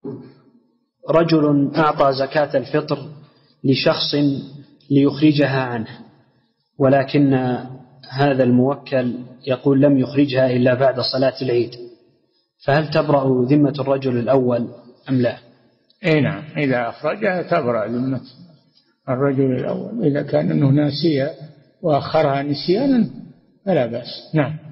رجل أعطى زكاة الفطر لشخص ليخرجها عنه، ولكن هذا الموكل يقول لم يخرجها إلا بعد صلاة العيد، فهل تبرأ ذمة الرجل الأول أم لا؟ أي نعم، إذا أخرجها تبرأ ذمة الرجل الأول، إذا كان أنه ناسيها وأخرها نسيانا فلا بأس. نعم.